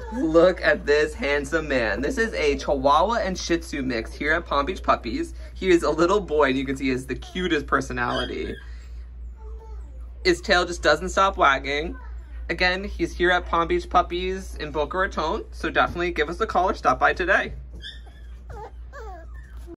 Look at this handsome man. This is a Chihuahua and Shih Tzu mix here at Palm Beach Puppies. He is a little boy, and you can see he has the cutest personality. His tail just doesn't stop wagging. Again, he's here at Palm Beach Puppies in Boca Raton, so definitely give us a call or stop by today.